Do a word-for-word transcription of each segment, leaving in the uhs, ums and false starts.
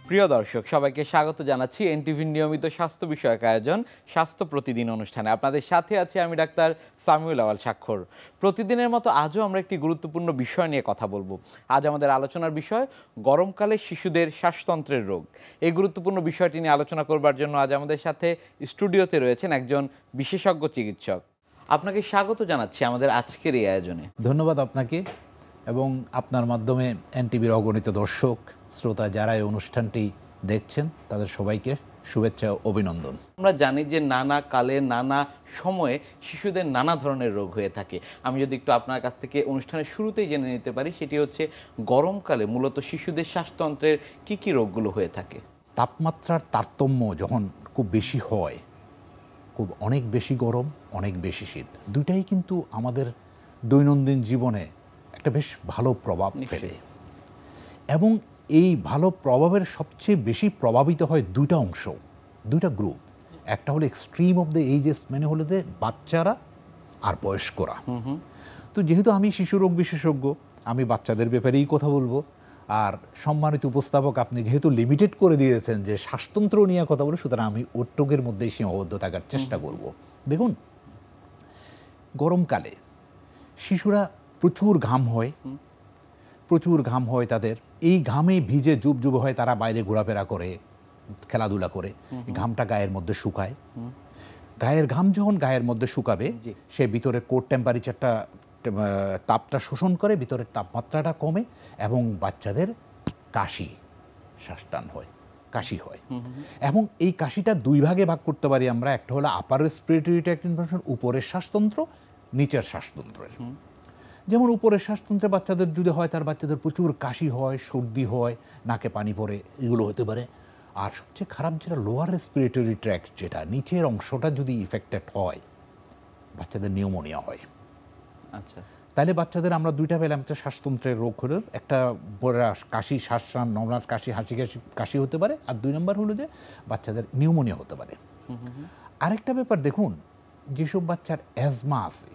প্রিয় দর্শক সবাইকে স্বাগত জানাচ্ছি এনটিভির নিয়মিত স্বাস্থ্য বিষয়ক আয়োজন স্বাস্থ্য প্রতিদিন অনুষ্ঠানে। আপনাদের সাথে আছি আমি ডাক্তার সামিউল আওয়াল স্বাক্ষর। প্রতিদিনের মতো আজও আমরা একটি গুরুত্বপূর্ণ বিষয় নিয়ে কথা বলবো। আজ আমাদের আলোচনার বিষয় গরমকালে শিশুদের শ্বাসতন্ত্রের রোগ। এই গুরুত্বপূর্ণ বিষয়টি নিয়ে আলোচনা করবার জন্য আজ আমাদের সাথে স্টুডিওতে রয়েছেন একজন বিশেষজ্ঞ চিকিৎসক। আপনাকে স্বাগত জানাচ্ছি আমাদের আজকের এই আয়োজনে। ধন্যবাদ আপনাকে এবং আপনার মাধ্যমে এনটিভির অগণিত দর্শক শ্রোতা যারা এই অনুষ্ঠানটি দেখছেন তাদের সবাইকে শুভেচ্ছা ও অভিনন্দন। আমরা জানি যে নানা কালে নানা সময়ে শিশুদের নানা ধরনের রোগ হয়ে থাকে। আমি যদি একটু আপনার কাছ থেকে অনুষ্ঠানের শুরুতেই জেনে নিতে পারি, সেটি হচ্ছে গরমকালে মূলত শিশুদের শ্বাসতন্ত্রের কি কি রোগগুলো হয়ে থাকে? তাপমাত্রার তারতম্য যখন খুব বেশি হয়, খুব অনেক বেশি গরম অনেক বেশি শীত, দুইটাই কিন্তু আমাদের দৈনন্দিন জীবনে একটা বেশ ভালো প্রভাব ফেলে এবং এই ভালো প্রভাবের সবচেয়ে বেশি প্রভাবিত হয় দুইটা অংশ, দুইটা গ্রুপ। একটা হলো এক্সট্রিম অফ দ্য এইজেস, মানে হলো যে বাচ্চারা আর বয়স্করা। তো যেহেতু আমি শিশু রোগ বিশেষজ্ঞ, আমি বাচ্চাদের ব্যাপারেই কথা বলবো। আর সম্মানিত উপস্থাপক আপনি যেহেতু লিমিটেড করে দিয়েছেন যে শ্বাসতন্ত্র নিয়ে কথা বলবো, সুতরাং আমি ওটুকের মধ্যেই সীমাবদ্ধ থাকার চেষ্টা করব। দেখুন, গরমকালে শিশুরা প্রচুর ঘাম হয়, প্রচুর ঘাম হয় তাদের। এই ঘামে ভিজে জুব জুব হয়, তারা বাইরে ঘোরাফেরা করে, খেলাধুলা করে, ঘামটা গায়ের মধ্যে শুকায়। গায়ের ঘাম যখন গায়ের মধ্যে শুকাবে, সে ভিতরে কোর টেম্পারেচারটা তাপটা শোষণ করে, ভিতরের তাপমাত্রাটা কমে এবং বাচ্চাদের কাশি শ্বাসটান হয়, কাশি হয়। এবং এই কাশিটা দুই ভাগে ভাগ করতে পারি আমরা। একটা হলো আপার রেসপিরেটরি ট্র্যাক্ট ইনফেকশন, উপরের শ্বাসতন্ত্র, নিচের শ্বাসতন্ত্রের। যেমন উপরের শ্বাসতন্ত্রে বাচ্চাদের যদি হয়, তার বাচ্চাদের প্রচুর কাশি হয়, সর্দি হয়, নাকে পানি পড়ে, এগুলো হতে পারে। আর সবচেয়ে খারাপ যেটা লোয়ার রেসপিরেটরি ট্র্যাক্ট, যেটা নিচের অংশটা যদি ইফেক্টেড হয়, বাচ্চাদের নিউমোনিয়া হয়। আচ্ছা, তাহলে বাচ্চাদের আমরা দুইটা পেলাম, একটা শ্বাসতন্ত্রের রোগ হলো, একটা কাশি, শ্বাস নর্মাল কাশি, হাসি কাশি কাশি হতে পারে, আর দুই নম্বর হলো যে বাচ্চাদের নিউমোনিয়া হতে পারে। আরেকটা ব্যাপার দেখুন, যেসব বাচ্চার অ্যাজমা আছে,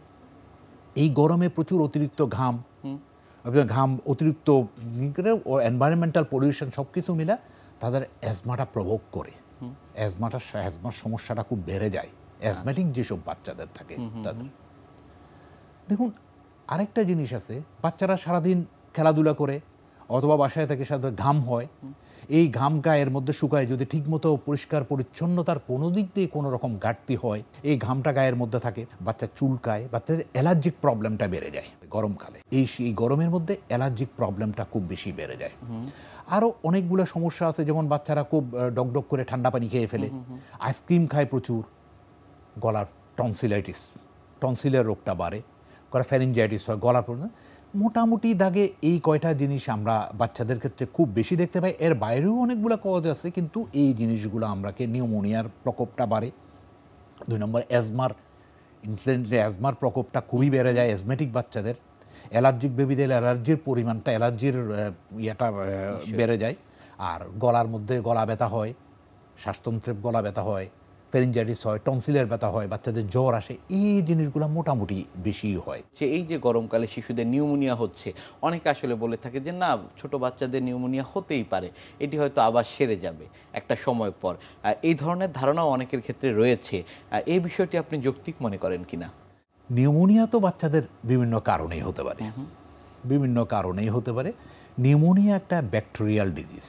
এই গরমে প্রচুর অতিরিক্ত ঘাম ঘাম অতিরিক্ত এনভায়রনমেন্টাল পলিউশন সব কিছু মিলে তাদের অ্যাজমাটা প্রভোগ করে। অ্যাজমাটা অ্যাজমার সমস্যাটা খুব বেড়ে যায় অ্যাজমেটিক যেসব বাচ্চাদের থাকে তাদের। দেখুন, আরেকটা জিনিস আছে, বাচ্চারা সারাদিন খেলাধুলা করে অথবা বাসায় থেকে সাধারণত ঘাম হয়, এই ঘাম গায়ের মধ্যে শুকায়, যদি ঠিকমতো পরিষ্কার পরিচ্ছন্নতার কোনো দিক দিয়ে কোনো রকম ঘাটতি হয়, এই ঘামটা গায়ের মধ্যে থাকে, বাচ্চা চুলকায়, বাচ্চাদের অ্যালার্জিক প্রবলেমটা বেড়ে যায় গরমকালে। এই এই গরমের মধ্যে অ্যালার্জিক প্রবলেমটা খুব বেশি বেড়ে যায়। আরও অনেকগুলো সমস্যা আছে, যেমন বাচ্চারা খুব ডকডক করে ঠান্ডা পানি খেয়ে ফেলে, আইসক্রিম খায় প্রচুর, গলার টনসিলাইটিস, টনসিলের রোগটা বাড়ে, গলা ফ্যারিঞ্জাইটিস হয়, গলার প্রবলেম। মোটামুটি দাগে এই কয়টা জিনিস আমরা বাচ্চাদের ক্ষেত্রে খুব বেশি দেখতে পাই। এর বাইরেও অনেকগুলো কজ আছে, কিন্তু এই জিনিসগুলো আমরাকে নিউমোনিয়ার প্রকোপটা বাড়ে। দুই নম্বর অ্যাজমার ইনসিডেন্টে অ্যাজমার প্রকোপটা খুবই বেড়ে যায় অ্যাজমেটিক বাচ্চাদের। অ্যালার্জিক বেবিদের অ্যালার্জির পরিমাণটা, অ্যালার্জির ইয়েটা বেড়ে যায়। আর গলার মধ্যে গলা ব্যথা হয়, শ্বাসতন্ত্রে গলা ব্যথা হয়, ফ্যারিঞ্জাইটিস হয়, টনসিলের ব্যথা হয়, বাচ্চাদের জ্বর আসে, এই জিনিসগুলো মোটামুটি বেশি হয়। যে এই যে গরমকালে শিশুদের নিউমোনিয়া হচ্ছে, অনেকে আসলে বলে থাকে যে না, ছোট বাচ্চাদের নিউমোনিয়া হতেই পারে, এটি হয়তো আবার সেরে যাবে একটা সময় পর। এই ধরনের ধারণাও অনেকের ক্ষেত্রে রয়েছে। এই বিষয়টি আপনি যৌক্তিক মনে করেন কিনা? নিউমোনিয়া তো বাচ্চাদের বিভিন্ন কারণেই হতে পারে, বিভিন্ন কারণেই হতে পারে। নিউমোনিয়া একটা ব্যাকটেরিয়াল ডিজিজ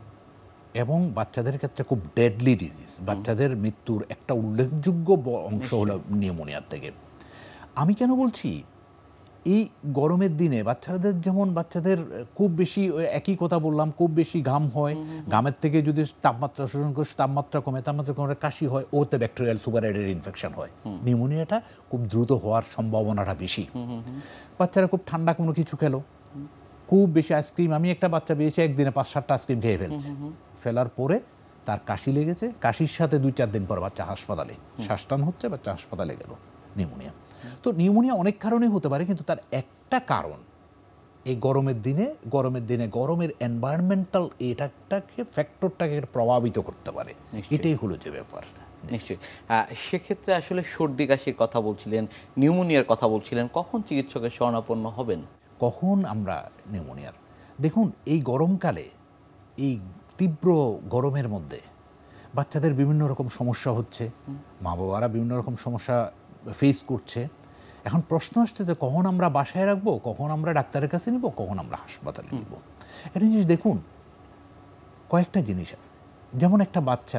এবং বাচ্চাদের ক্ষেত্রে খুব ডেডলি ডিজিজ। বাচ্চাদের মৃত্যুর একটা উল্লেখযোগ্য অংশ হলো নিউমোনিয়ার থেকে। আমি কেন বলছি, এই গরমের দিনে বাচ্চাদের, যেমন বাচ্চাদের খুব বেশি একই কথা বললাম, খুব বেশি ঘাম হয়, ঘামের থেকে যদি তাপমাত্রা শোষণ করে তাপমাত্রা কমে, তাপমাত্রা কমে কাশি হয়, ওতে ব্যাকটেরিয়াল সুপাররাইডের ইনফেকশন হয়। নিউমোনিয়াটা খুব দ্রুত হওয়ার সম্ভাবনাটা বেশি। বাচ্চারা খুব ঠান্ডা কোনো কিছু খেলো, খুব বেশি আইসক্রিম, আমি একটা বাচ্চা পেয়েছি একদিনে পাঁচ সাতটা আইসক্রিম খেয়ে ফেলছে, ফেলার পরে তার কাশি লেগেছে, কাশির সাথে দুই চার দিন পর বাচ্চা হাসপাতালে, শ্বাসটান হচ্ছে, বাচ্চা হাসপাতালে গেল, নিউমোনিয়া। তো নিউমোনিয়া অনেক কারণেই হতে পারে, কিন্তু তার একটা কারণ এই গরমের দিনে, গরমের দিনে গরমের এনভায়রনমেন্টাল এটাকে ফ্যাক্টরটাকে প্রভাবিত করতে পারে, এটাই হলো যে ব্যাপার। নিশ্চয়ই। সেক্ষেত্রে আসলে সর্দি কাশির কথা বলছিলেন, নিউমোনিয়ার কথা বলছিলেন, কখন চিকিৎসকের শরণাপন্ন হবেন? কখন আমরা নিউমোনিয়ার, দেখুন এই গরমকালে এই তীব্র গরমের মধ্যে বাচ্চাদের বিভিন্ন রকম সমস্যা হচ্ছে, মা বাবারা বিভিন্ন রকম সমস্যা ফেস করছে। এখন প্রশ্ন আসছে যে কখন আমরা বাসায় রাখবো, কখন আমরা ডাক্তারের কাছে নিব, কখন আমরা হাসপাতালে নিব। একটা জিনিস দেখুন, কয়েকটা জিনিস আছে। যেমন একটা বাচ্চা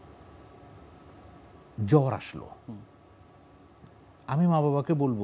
জ্বর আসলো, আমি মা বাবাকে বলবো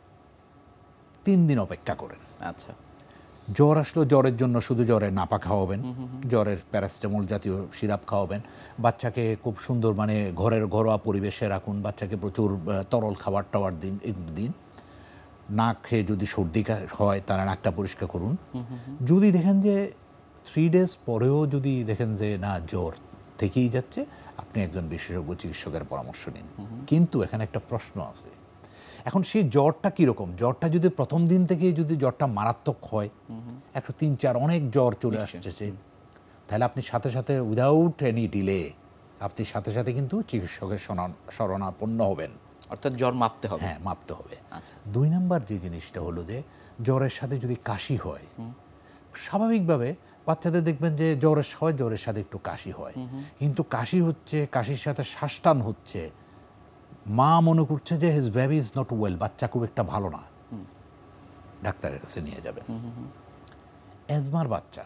তিন দিন অপেক্ষা করেন। আচ্ছা, জ্বর আসলো, জ্বরের জন্য শুধু জ্বরের নাপা খাওয়াবেন, জ্বরের প্যারাসিটামল জাতীয় সিরাপ খাওয়াবেন, বাচ্চাকে খুব সুন্দর মানে ঘরের ঘরোয়া পরিবেশে রাখুন, বাচ্চাকে প্রচুর তরল খাবার টাবার দিন, এগুলো দিন। নাক খেয়ে যদি সর্দি হয় তারা নাকটা পরিষ্কার করুন। যদি দেখেন যে থ্রি ডেজ পরেও যদি দেখেন যে না জ্বর থেকেই যাচ্ছে, আপনি একজন বিশেষজ্ঞ চিকিৎসকের পরামর্শ নিন। কিন্তু এখানে একটা প্রশ্ন আছে, এখন সেই জ্বরটা কীরকম? জ্বরটা যদি প্রথম দিন থেকেই যদি জ্বরটা মারাত্মক হয়, একশো তিন চার অনেক জ্বর চলে আসছে, তাহলে আপনি সাথে সাথে উইদাউট এনি ডিলে আপনি সাথে সাথে কিন্তু চিকিৎসকের শরণাপন্ন হবেন। অর্থাৎ জ্বর মাপতে হবে। হ্যাঁ, মাপতে হবে। আচ্ছা, দুই নাম্বার যে জিনিসটা হলো যে জ্বরের সাথে যদি কাশি হয়, স্বাভাবিকভাবে বাচ্চাদের দেখবেন যে জ্বরের হয়, জ্বরের সাথে একটু কাশি হয়, কিন্তু কাশি হচ্ছে, কাশির সাথে শ্বাসটান হচ্ছে, মা মনে করছে যে his baby is not well, বাচ্চা খুব একটা ভালো না, ডাক্তারের কাছে নিয়ে যাবেন। অ্যাজমার বাচ্চা,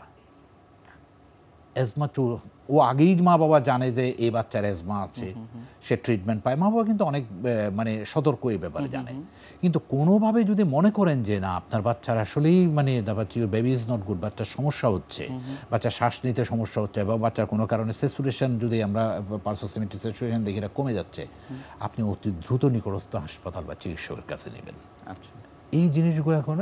অ্যাজমা ও আগেই মা বাবা জানে যে এই বাচ্চার অ্যাজমা আছে, সে ট্রিটমেন্ট পায়, মা বাবা কিন্তু অনেক মানে সতর্ক এই ব্যাপারে জানে। কিন্তু কোনোভাবে যদি মনে করেন যে না আপনার বাচ্চার আসলেই মানে বেবি ইজ নট গুড, বাচ্চার সমস্যা হচ্ছে, বাচ্চার শ্বাস নিতে সমস্যা হচ্ছে, এবং বাচ্চার কোনো কারণে স্যাচুরেশন যদি আমরা পার্সোসেমিটি স্যাচুরেশন দেখি এটা কমে যাচ্ছে, আপনি অতি দ্রুত নিকটস্থ হাসপাতাল বা চিকিৎসকের কাছে নেবেন। আচ্ছা, এই জিনিসগুলো এখন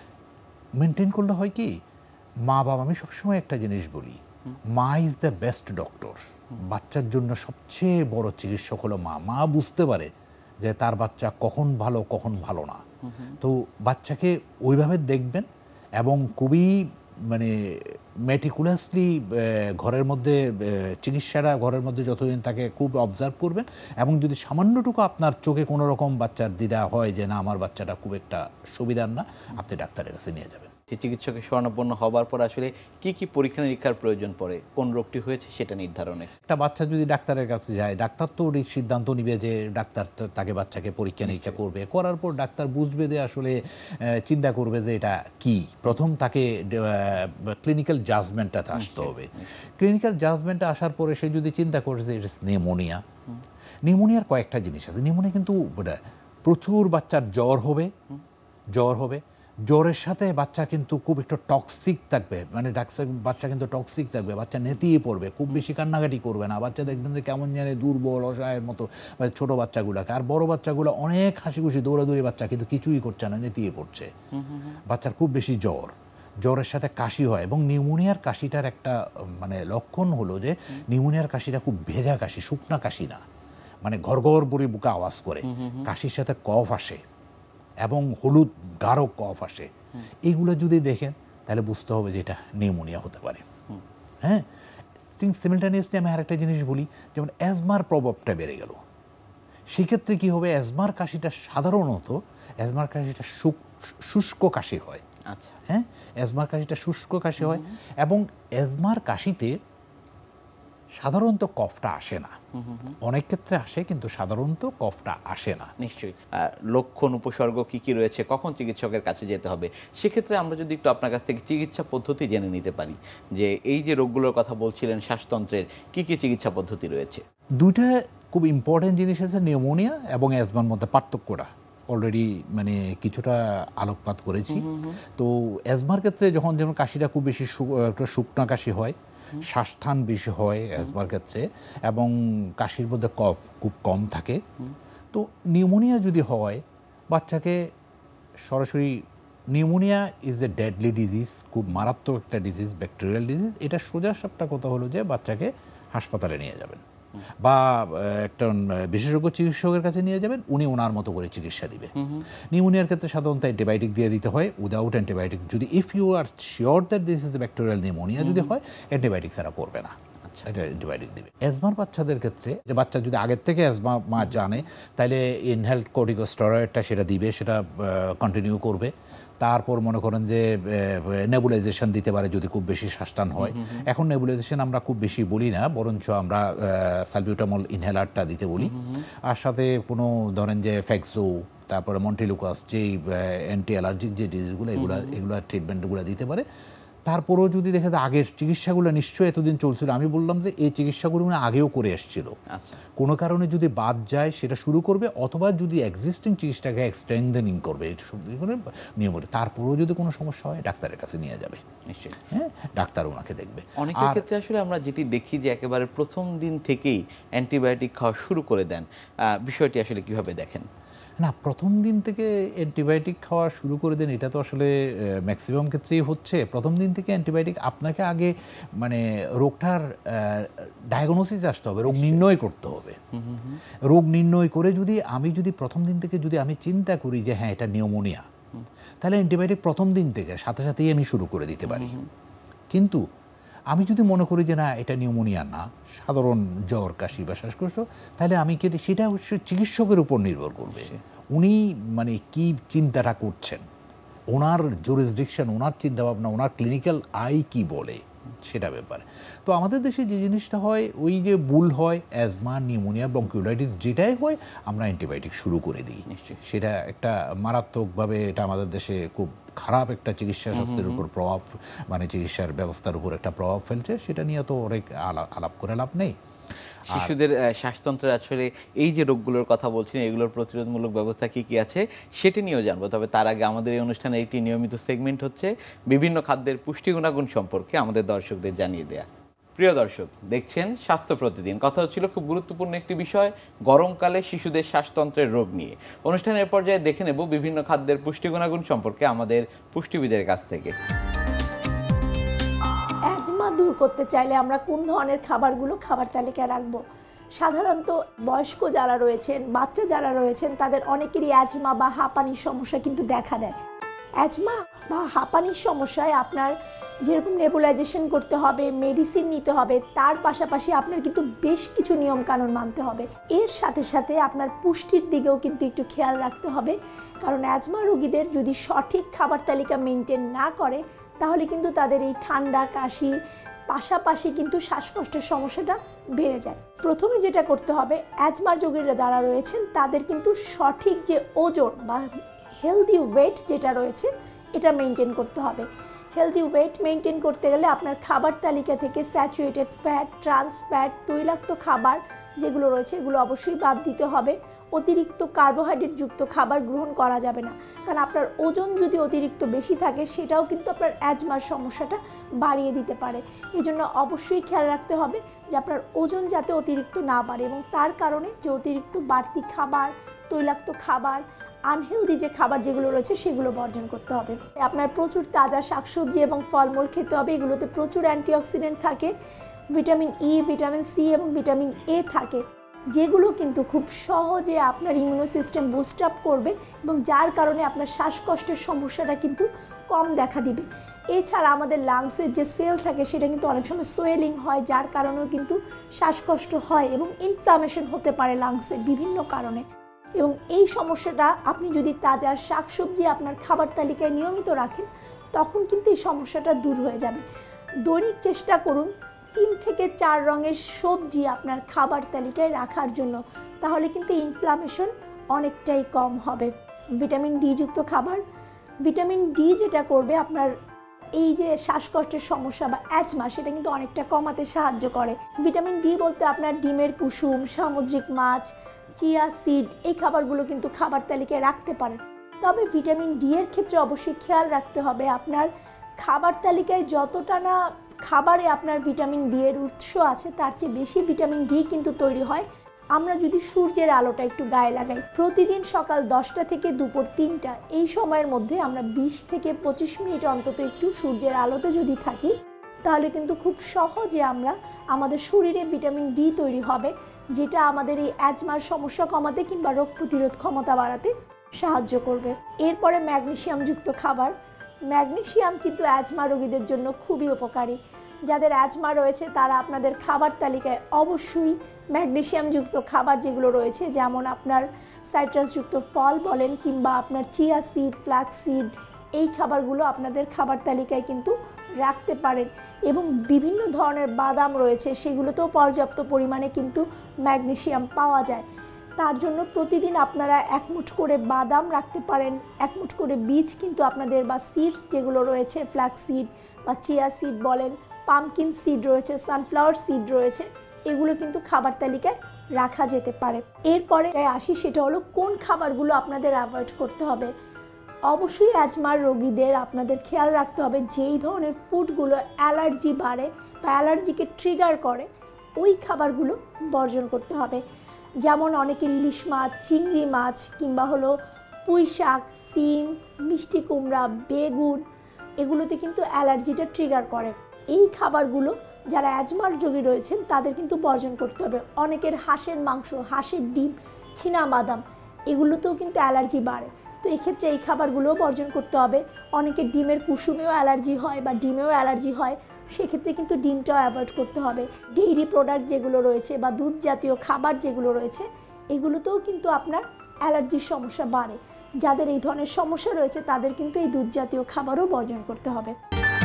মেনটেন করলে হয় কি, মা বাবা, আমি সবসময় একটা জিনিস বলি, মা ইজ দ্য বেস্ট ডক্টর। বাচ্চার জন্য সবচেয়ে বড় চিকিৎসক হলো মা। মা বুঝতে পারে যে তার বাচ্চা কখন ভালো কখন ভালো না। তো বাচ্চাকে ওইভাবে দেখবেন এবং খুবই মানে মেটিকুলাসলি ঘরের মধ্যে চিকিৎসারা ঘরের মধ্যে যতদিন তাকে খুব অবজার্ভ করবেন, এবং যদি সামান্যটুকু আপনার চোখে কোনো রকম বাচ্চার দ্বিধা হয় যে না আমার বাচ্চাটা খুব একটা সুবিধার না, আপনি ডাক্তারের কাছে নিয়ে যাবেন। চিকিৎসকের শরণাপন্ন হবার পর আসলে কি কি পরীক্ষা নিরীক্ষার প্রয়োজন পড়ে কোন রোগটি হয়েছে সেটা নির্ধারণে? একটা বাচ্চা যদি ডাক্তারের কাছে যায়, ডাক্তার তো সিদ্ধান্ত নিবে যে ডাক্তার তাকে বাচ্চাকে পরীক্ষা নিরীক্ষা করবে, করার পর ডাক্তার বুঝবে যে আসলে চিন্তা করবে যে এটা কি, প্রথম তাকে ক্লিনিক্যাল জাজমেন্টটাতে আসতে হবে। ক্লিনিক্যাল জাজমেন্টে আসার পরে সে যদি চিন্তা করে যে এটা নিউমোনিয়া, নিউমোনিয়ার কয়েকটা জিনিস আছে। নিউমোনিয়া কিন্তু প্রচুর বাচ্চার জ্বর হবে, জ্বর হবে জ্বরের সাথে বাচ্চা কিন্তু খুব একটু টক্সিক থাকবে, মানে ডাক্তার বাচ্চা কিন্তু টক্সিক থাকবে, বাচ্চা নেতিয়ে পড়বে, খুব বেশি কান্নাকাটি করবে না, বাচ্চা দেখবেন যে কেমন জানে দুর্বল অসহায়ের মতো ছোটো বাচ্চাগুলোকে। আর বড় বাচ্চাগুলো অনেক হাসি খুশি দৌড়াদৌড়ি বাচ্চা, কিন্তু কিছুই করছে না, নেতিয়ে পড়ছে। বাচ্চার খুব বেশি জ্বর, জ্বরের সাথে কাশি হয়, এবং নিউমোনিয়ার কাশিটার একটা মানে লক্ষণ হলো যে নিউমোনিয়ার কাশিটা খুব ভেজা কাশি, শুকনা কাশি না, মানে ঘর ঘর বুড়ি বুকে আওয়াজ করে, কাশির সাথে কফ আসে এবং হলুদ গাঢ় কফ আসে। এইগুলো যদি দেখেন তাহলে বুঝতে হবে যে এটা নিউমোনিয়া হতে পারে। হ্যাঁ, সিমিলটানিয়াসলি আমি আরেকটা জিনিস বলি, যেমন অ্যাজমার প্রভাবটা বেড়ে গেল, সেক্ষেত্রে কি হবে, অ্যাজমার কাশিটা সাধারণত অ্যাজমার কাশিটা শুষ্ক কাশি হয়। আচ্ছা, হ্যাঁ, অ্যাজমার কাশিটা শুষ্ক কাশি হয়, এবং অ্যাজমার কাশিতে সাধারণত কফটা আসে না, অনেক ক্ষেত্রে আসে কিন্তু সাধারণত কফটা আসে না। নিশ্চয়ই। লক্ষণ উপসর্গ কি কি রয়েছে, কখন চিকিৎসকের কাছে যেতে হবে, সেক্ষেত্রে আমরা যদি একটু আপনার কাছ থেকে চিকিৎসা পদ্ধতি জেনে নিতে পারি, যে এই যে রোগগুলোর কথা বলছিলেন শ্বাসতন্ত্রের, কি কি চিকিৎসা পদ্ধতি রয়েছে? দুইটা খুব ইম্পর্টেন্ট জিনিস আছে, নিউমোনিয়া এবং অ্যাজমার মধ্যে পার্থক্যটা অলরেডি মানে কিছুটা আলোকপাত করেছি। তো অ্যাজমার ক্ষেত্রে যখন যেমন কাশিটা খুব বেশি একটু শুকনা কাশি হয়, শ্বাসটান বেশি হয় অ্যাজমার ক্ষেত্রে, এবং কাশির মধ্যে কফ খুব কম থাকে। তো নিউমোনিয়া যদি হয়, বাচ্চাকে সরাসরি, pneumonia is a deadly disease, খুব মারাত্মক একটা ডিজিজ, ব্যাকটেরিয়াল ডিজিজ। এটা সোজা সাপটা কথা হলো যে বাচ্চাকে হাসপাতালে নিয়ে যাবেন বা একটা বিশেষজ্ঞ চিকিৎসকের কাছে নিয়ে যাবেন, উনি ওনার মতো করে চিকিৎসা দিবে। নিউমোনিয়ার ক্ষেত্রে সাধারণত অ্যান্টিবায়োটিক দিয়ে দিতে হয়, উইদাউট অ্যান্টিবায়োটিক যদি if you are sure that this is bacterial pneumonia যদি হয়, অ্যান্টিবায়োটিক ছাড়া করবে না, এটা অ্যান্টিবায়োটিক দিবে। অ্যাজমার বাচ্চাদের ক্ষেত্রে, যে বাচ্চা যদি আগের থেকে অ্যাজমা মা জানে, তাহলে ইনহেলড কর্টিকোস্টেরয়েডটা সেটা দিবে, সেটা কন্টিনিউ করবে। তারপর মনে করেন যে নেবুলাইজেশন দিতে পারে যদি খুব বেশি শ্বাসটান হয়। এখন নেবুলাইজেশন আমরা খুব বেশি বলি না, বরঞ্চ আমরা সালবিউটামল ইনহেলারটা দিতে বলি। আর সাথে কোনো ধরেন যে ফ্যাক্সো, তারপরে মন্টিলুকাস, যেই অ্যান্টি অ্যালার্জিক যে ডিজিজগুলো এগুলো এগুলো ট্রিটমেন্টগুলো দিতে পারে। তারপরেও যদি দেখা যায় আগের চিকিৎসাগুলো নিশ্চয়ই এতদিন চলছিল, আমি বললাম যে এই চিকিৎসাগুলো আগেও করে এসেছিল, কোনো কারণে যদি বাদ যায় সেটা শুরু করবে, অথবা যদি এক্সিস্টিং চিকিৎসাকে স্ট্রেংথেনিং করবে, এটা সব নিয়ম। তারপরেও যদি কোনো সমস্যা হয় ডাক্তারের কাছে নিয়ে যাবে, নিশ্চয়ই হ্যাঁ, ডাক্তার ওনাকে দেখবে। অনেকের ক্ষেত্রে আসলে আমরা যেটি দেখি যে একেবারে প্রথম দিন থেকেই অ্যান্টিবায়োটিক খাওয়া শুরু করে দেন, বিষয়টি আসলে কিভাবে দেখেন? না, প্রথম দিন থেকে অ্যান্টিবায়োটিক খাওয়া শুরু করে দেন এটা তো আসলে ম্যাক্সিমাম ক্ষেত্রেই হচ্ছে। প্রথম দিন থেকে অ্যান্টিবায়োটিক, আপনাকে আগে মানে রোগটার ডায়াগনোসিস আসতে হবে, রোগ নির্ণয় করতে হবে। রোগ নির্ণয় করে যদি আমি যদি প্রথম দিন থেকে যদি আমি চিন্তা করি যে হ্যাঁ এটা নিউমোনিয়া, তাহলে অ্যান্টিবায়োটিক প্রথম দিন থেকে সাথে সাথেই আমি শুরু করে দিতে পারি। কিন্তু আমি যদি মনে করি যে না এটা নিউমোনিয়া না, সাধারণ জ্বর, কাশি বা শ্বাসকষ্ট, তাহলে আমি কি সেটা চিকিৎসকের উপর নির্ভর করবে, উনি মানে কি চিন্তাটা করছেন, ওনার জুরিসডিকশন, ওনার চিন্তাভাবনা, ওনার ক্লিনিক্যাল আই কি বলে সেটা ব্যাপারে। তো আমাদের দেশে যে জিনিসটা হয়, ওই যে বুল হয়, অ্যাজমা, নিউমোনিয়া, ব্রঙ্কিওলাইটিস যেটাই হয় আমরা অ্যান্টিবায়োটিক শুরু করে দিই। সেটা একটা মারাত্মকভাবে এটা আমাদের দেশে খুব খারাপ একটা চিকিৎসা শাস্ত্রের উপর প্রভাব, মানে চিকিৎসার ব্যবস্থার উপর একটা প্রভাব ফেলছে। সেটা নিয়ে তো অনেক আলাপ করে লাভ নেই। শিশুদের শ্বাসতন্ত্রের আসলে এই যে রোগগুলোর কথা বলছেন, এগুলোর প্রতিরোধমূলক ব্যবস্থা কি কি আছে সেটি নিয়েও জানবো। তবে তার আগে আমাদের এই অনুষ্ঠানে একটি নিয়মিত সেগমেন্ট হচ্ছে বিভিন্ন খাদ্যের পুষ্টি গুণাগুণ সম্পর্কে আমাদের দর্শকদের জানিয়ে দেয়া। প্রিয় দর্শক, দেখছেন স্বাস্থ্য প্রতিদিন। কথা হচ্ছিল খুব গুরুত্বপূর্ণ একটি বিষয়, গরমকালে শিশুদের শ্বাসতন্ত্রের রোগ নিয়ে। অনুষ্ঠানের পর্যায়ে দেখে নেব বিভিন্ন খাদ্যের পুষ্টি গুণাগুণ সম্পর্কে আমাদের পুষ্টিবিদের কাছ থেকে। অ্যাজমা দূর করতে চাইলে আমরা কোন ধরনের খাবারগুলো খাবার তালিকায় রাখবো? সাধারণত বয়স্ক যারা রয়েছেন, বাচ্চা যারা রয়েছেন, তাদের অনেকেরই অ্যাজমা বা হাঁপানির সমস্যা কিন্তু দেখা দেয়। অ্যাজমা বা হাঁপানির সমস্যায় আপনার যেরকম নেবুলাইজেশন করতে হবে, মেডিসিন নিতে হবে, তার পাশাপাশি আপনার কিন্তু বেশ কিছু নিয়মকানুন মানতে হবে। এর সাথে সাথে আপনার পুষ্টির দিকেও কিন্তু একটু খেয়াল রাখতে হবে, কারণ অ্যাজমা রোগীদের যদি সঠিক খাবার তালিকা মেনটেন না করে, তাহলে কিন্তু তাদের এই ঠান্ডা, কাশি পাশাপাশি কিন্তু শ্বাসকষ্টের সমস্যাটা বেড়ে যায়। প্রথমে যেটা করতে হবে, অ্যাজমা রোগীরা যারা রয়েছেন তাদের কিন্তু সঠিক যে ওজন বা হেলদি ওয়েট যেটা রয়েছে এটা মেনটেন করতে হবে। হেলদি ওয়েট মেনটেন করতে গেলে আপনার খাবার তালিকা থেকে স্যাচুরেটেড ফ্যাট, ট্রান্স ফ্যাট, তৈলাক্ত খাবার যেগুলো রয়েছে এগুলো অবশ্যই বাদ দিতে হবে। অতিরিক্ত কার্বোহাইড্রেট যুক্ত খাবার গ্রহণ করা যাবে না, কারণ আপনার ওজন যদি অতিরিক্ত বেশি থাকে সেটাও কিন্তু আপনার অ্যাজমার সমস্যাটা বাড়িয়ে দিতে পারে। এই জন্য অবশ্যই খেয়াল রাখতে হবে যে আপনার ওজন যাতে অতিরিক্ত না বাড়ে, এবং তার কারণে যে অতিরিক্ত বাড়তি খাবার, তৈলাক্ত খাবার, আনহেলদি যে খাবার যেগুলো রয়েছে সেগুলো বর্জন করতে হবে। আপনার প্রচুর তাজা শাকসবজি এবং ফলমূল খেতে হবে, এগুলোতে প্রচুর অ্যান্টিঅক্সিডেন্ট থাকে, ভিটামিন ই, ভিটামিন সি এবং ভিটামিন এ থাকে, যেগুলো কিন্তু খুব সহজে আপনার ইমিউনো সিস্টেম বুস্ট আপ করবে এবং যার কারণে আপনার শ্বাসকষ্টের সমস্যাটা কিন্তু কম দেখা দিবে। এছাড়া আমাদের লাংসের যে সেল থাকে সেটা কিন্তু অনেক সময় সোয়েলিং হয়, যার কারণেও কিন্তু শ্বাসকষ্ট হয় এবং ইনফ্লামেশন হতে পারে লাংসের বিভিন্ন কারণে। এবং এই সমস্যাটা আপনি যদি তাজা শাকসবজি আপনার খাবার তালিকায় নিয়মিত রাখেন, তখন কিন্তু এই সমস্যাটা দূর হয়ে যাবে। দৈনিক চেষ্টা করুন তিন থেকে চার রঙের সবজি আপনার খাবার তালিকায় রাখার জন্য, তাহলে কিন্তু ইনফ্লামেশন অনেকটাই কম হবে। ভিটামিন ডি যুক্ত খাবার, ভিটামিন ডি যেটা করবে আপনার এই যে শ্বাসকষ্টের সমস্যা বা অ্যাজমা সেটা কিন্তু অনেকটা কমাতে সাহায্য করে। ভিটামিন ডি বলতে আপনার ডিমের কুসুম, সামুদ্রিক মাছ, চিয়া সিড, এই খাবারগুলো কিন্তু খাবার তালিকায় রাখতে পারেন। তবে ভিটামিন ডি এর ক্ষেত্রে অবশ্যই খেয়াল রাখতে হবে আপনার খাবার তালিকায় যতটা না খাবারে আপনার ভিটামিন ডি এর উৎস আছে, তার চেয়ে বেশি ভিটামিন ডি কিন্তু তৈরি হয় আমরা যদি সূর্যের আলোটা একটু গায়ে লাগাই। প্রতিদিন সকাল দশটা থেকে দুপুর তিনটা এই সময়ের মধ্যে আমরা বিশ থেকে পঁচিশ মিনিট অন্তত একটু সূর্যের আলোতে যদি থাকি, তাহলে কিন্তু খুব সহজে আমরা আমাদের শরীরে ভিটামিন ডি তৈরি হবে, যেটা আমাদের এই অ্যাজমার সমস্যা কমাতে কিংবা রোগ প্রতিরোধ ক্ষমতা বাড়াতে সাহায্য করবে। এরপরে ম্যাগনেসিয়ামযুক্ত খাবার। ম্যাগনেসিয়াম কিন্তু অ্যাজমা রোগীদের জন্য খুবই উপকারী। যাদের অ্যাজমা রয়েছে তারা আপনাদের খাবার তালিকায় অবশ্যই ম্যাগনেসিয়ামযুক্ত খাবার যেগুলো রয়েছে, যেমন আপনার সাইট্রাসযুক্ত ফল বলেন কিংবা আপনার চিয়া সিড, ফ্ল্যাক্স সিড, এই খাবারগুলো আপনাদের খাবার তালিকায় কিন্তু রাখতে পারেন। এবং বিভিন্ন ধরনের বাদাম রয়েছে, সেগুলোতেও পর্যাপ্ত পরিমাণে কিন্তু ম্যাগনেসিয়াম পাওয়া যায়। তার জন্য প্রতিদিন আপনারা এক মুঠ করে বাদাম রাখতে পারেন, এক মুঠ করে বীজ কিন্তু আপনাদের বা সিডস যেগুলো রয়েছে, ফ্ল্যাক্স সিড বা চিয়া সিড বলেন, পামকিন সিড রয়েছে, সানফ্লাওয়ার সিড রয়েছে, এগুলো কিন্তু খাবার তালিকায় রাখা যেতে পারে। এরপরে আসি, সেটা হলো কোন খাবারগুলো আপনাদের অ্যাভয়েড করতে হবে। অবশ্যই অ্যাজমার রোগীদের আপনাদের খেয়াল রাখতে হবে যেই ধরনের ফুডগুলো অ্যালার্জি বাড়ে বা অ্যালার্জিকে ট্রিগার করে ওই খাবারগুলো বর্জন করতে হবে। যেমন অনেকের ইলিশ মাছ, চিংড়ি মাছ কিংবা হলো পুঁই শাক, সিম, মিষ্টি কুমড়া, বেগুন, এগুলোতে কিন্তু অ্যালার্জিটা ট্রিগার করে। এই খাবারগুলো যারা অ্যাজমার রোগী রয়েছেন তাদের কিন্তু বর্জন করতে হবে। অনেকের হাঁসের মাংস, হাঁসের ডিম, চীনাবাদাম, এগুলোতেও কিন্তু অ্যালার্জি বাড়ে, তো এক্ষেত্রে এই খাবারগুলোও বর্জন করতে হবে। অনেকের ডিমের কুসুমেও অ্যালার্জি হয় বা ডিমেও অ্যালার্জি হয়, সেক্ষেত্রে কিন্তু ডিমটাও অ্যাভয়েড করতে হবে। ডেইরি প্রোডাক্ট যেগুলো রয়েছে বা দুধ জাতীয় খাবার যেগুলো রয়েছে, এগুলোতেও কিন্তু আপনার অ্যালার্জির সমস্যা বাড়ে। যাদের এই ধরনের সমস্যা রয়েছে তাদের কিন্তু এই দুধ জাতীয় খাবারও বর্জন করতে হবে।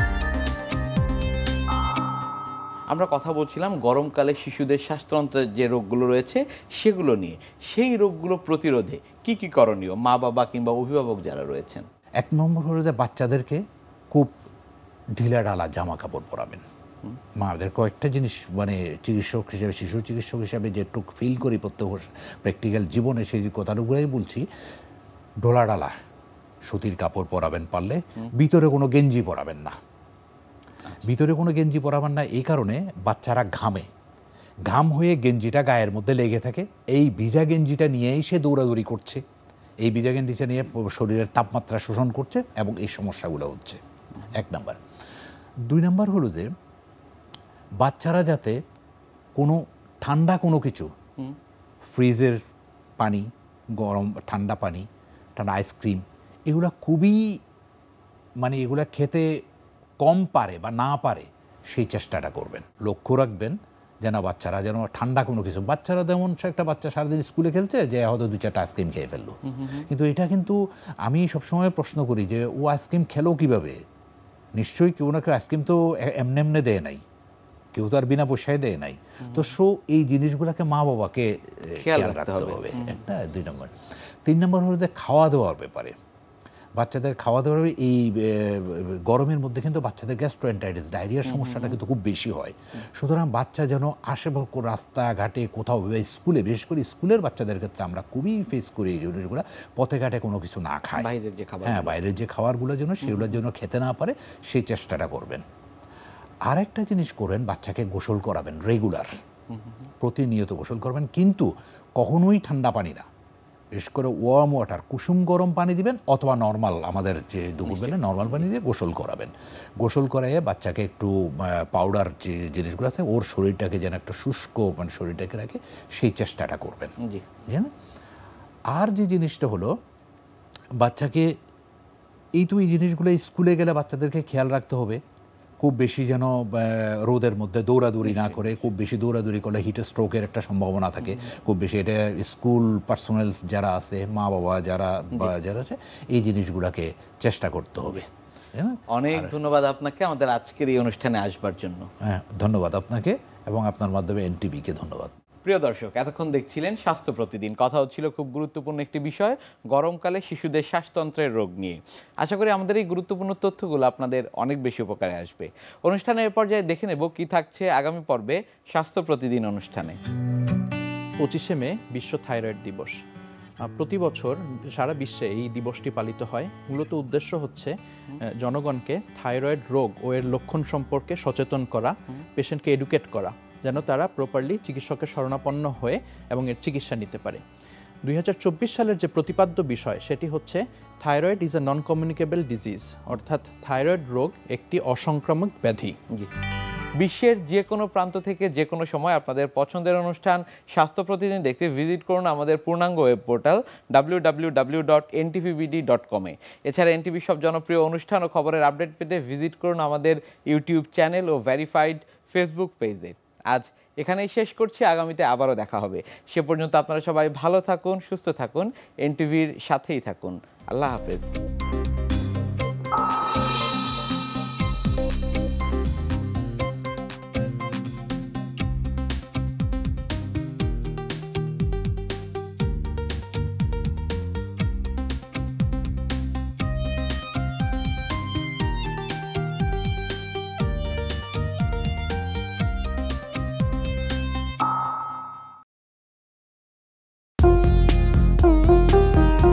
আমরা কথা বলছিলাম গরমকালে শিশুদের শ্বাসতন্ত্রের যে রোগগুলো রয়েছে সেগুলো নিয়ে। সেই রোগগুলো প্রতিরোধে কি কি করণীয় মা বাবা কিংবা অভিভাবক যারা রয়েছেন? এক নম্বর হলো যে বাচ্চাদেরকে খুব ঢিলা ঢালা জামা কাপড় পরাবেন। মাদের কয়েকটা জিনিস মানে চিকিৎসক হিসেবে, শিশু চিকিৎসক হিসেবে যেটুকু ফিল করি প্রত্যেক প্র্যাকটিক্যাল জীবনে, সেই কথাটুকুই বলছি। ঢোলা ডালা সুতির কাপড় পরাবেন, পারলে ভিতরে কোনো গেঞ্জি পরাবেন না। ভিতরে কোনো গেঞ্জি পরাবেন না এই কারণে বাচ্চারা ঘামে, ঘাম হয়ে গেঞ্জিটা গায়ের মধ্যে লেগে থাকে। এই ভিজা গেঞ্জিটা নিয়েই সে দৌড়াদৌড়ি করছে, এই ভিজা গেঞ্জিটা নিয়ে শরীরের তাপমাত্রা শোষণ করছে এবং এই সমস্যাগুলো হচ্ছে। এক নাম্বার। দুই নাম্বার হলো যে বাচ্চারা যাতে কোনো ঠান্ডা কোনো কিছু, ফ্রিজের পানি, গরম ঠান্ডা পানি, ঠান্ডা আইসক্রিম, এগুলো খুবই মানে এগুলো খেতে কম পারে বা না পারে সেই চেষ্টাটা করবেন। লক্ষ্য রাখবেন যেন বাচ্চারা যেন ঠান্ডা কোনো কিছু, বাচ্চারা যেমন একটা বাচ্চা সারাদিন স্কুলে খেলছে যে হয়তো দু চারটা আইসক্রিম খেয়ে ফেললো, কিন্তু এটা কিন্তু আমি সবসময় প্রশ্ন করি যে ও আইসক্রিম খেলো কীভাবে? নিশ্চয়ই কেউ না কেউ আইসক্রিম তো এমনি এমনি দেয় নাই, কেউ তো আর বিনা পয়সায় দেয় নাই। তো সো এই জিনিসগুলোকে মা বাবাকে খেয়াল রাখতে হবে, একটা। দুই নম্বর। তিন নম্বর হলো যে খাওয়া দাওয়ার ব্যাপারে বাচ্চাদের খাওয়া দাওয়ার, এই গরমের মধ্যে কিন্তু বাচ্চাদের গ্যাস্ট্রোএন্টারাইটিস, ডায়রিয়ার সমস্যাটা কিন্তু খুব বেশি হয়। সুতরাং বাচ্চা যেন আশেপাশে রাস্তাঘাটে কোথাও, স্কুলে, বিশেষ করে স্কুলের বাচ্চাদের ক্ষেত্রে আমরা খুবই ফেস করি এই জিনিসগুলো, পথে ঘাটে কোনো কিছু না খায়, বাইরের যে খাবার, হ্যাঁ বাইরের যে খাবারগুলো যেন সেগুলোর জন্য খেতে না পারে সেই চেষ্টাটা করবেন। আরেকটা জিনিস করেন, বাচ্চাকে গোসল করাবেন রেগুলার, প্রতিনিয়ত গোসল করবেন, কিন্তু কখনোই ঠান্ডা পানি না, বিশেষ করে ওয়ার্ম ওয়াটার, কুসুম গরম পানি দিবেন, অথবা নর্মাল আমাদের যে দুপুরবেলা নর্মাল পানি দিয়ে গোসল করাবেন। গোসল করাইয়ে বাচ্চাকে একটু পাউডার যে জিনিসগুলো আছে ওর শরীরটাকে যেন একটু শুষ্ক মানে শরীরটাকে রাখে সেই চেষ্টাটা করবেন, জানেন। আর যে জিনিসটা হলো বাচ্চাকে এই তো এই জিনিসগুলো স্কুলে গেলে বাচ্চাদেরকে খেয়াল রাখতে হবে, খুব বেশি যেন রোদের মধ্যে দৌড়াদৌড়ি না করে। খুব বেশি দৌড়াদৌড়ি করলে হিট স্ট্রোকের একটা সম্ভাবনা থাকে খুব বেশি। এটা স্কুল পার্সোনালস যারা আছে, মা বাবা যারা যারা আছে, এই জিনিসগুলোকে চেষ্টা করতে হবে। অনেক ধন্যবাদ আপনাকে আমাদের আজকের এই অনুষ্ঠানে আসবার জন্য। হ্যাঁ, ধন্যবাদ আপনাকে এবং আপনার মাধ্যমে এনটিভিকে ধন্যবাদ। প্রিয় দর্শক, এতক্ষণ দেখছিলেন স্বাস্থ্য প্রতিদিন। কথা হচ্ছিল খুব গুরুত্বপূর্ণ একটি বিষয়, গরমকালে শিশুদের শ্বাসতন্ত্রের রোগ নিয়ে। আশা করি আমাদের এই গুরুত্বপূর্ণ তথ্যগুলো আপনাদের অনেক বেশি উপকারে আসবে। অনুষ্ঠানের পর্যায়ে দেখে নেব কি থাকছে আগামী পর্বে স্বাস্থ্য প্রতিদিন অনুষ্ঠানে। পঁচিশে মে বিশ্ব থাইরয়েড দিবস। প্রতি বছর সারা বিশ্বে এই দিবসটি পালিত হয়। মূলত উদ্দেশ্য হচ্ছে জনগণকে থাইরয়েড রোগ ও এর লক্ষণ সম্পর্কে সচেতন করা, পেশেন্টকে এডুকেট করা, যেন তারা প্রপারলি চিকিৎসকের শরণাপন্ন হয়ে এবং এর চিকিৎসা নিতে পারে। দুই হাজার চব্বিশ সালের যে প্রতিপাদ্য বিষয় সেটি হচ্ছে thyroid is a non communicable disease, অর্থাৎ থাইরয়েড রোগ একটি অসংক্রামক ব্যাধি। বিশ্বের যে কোনো প্রান্ত থেকে যে কোনো সময় আপনাদের পছন্দের অনুষ্ঠান স্বাস্থ্য প্রতিদিন দেখতে ভিজিট করুন আমাদের পূর্ণাঙ্গ web portal W W W dot N T V B D dot কমে। এছাড়া এনটিভির সব জনপ্রিয় অনুষ্ঠান ও খবরের আপডেট পেতে ভিজিট করুন আমাদের ইউটিউব চ্যানেল ও ভেরিফাইড ফেসবুক পেজে। আজ এখানেই শেষ করছি, আগামীতে আবারও দেখা হবে। সে পর্যন্ত আপনারা সবাই ভালো থাকুন, সুস্থ থাকুন, এনটিভির সাথেই থাকুন। আল্লাহ হাফেজ। ধন্যবাদ।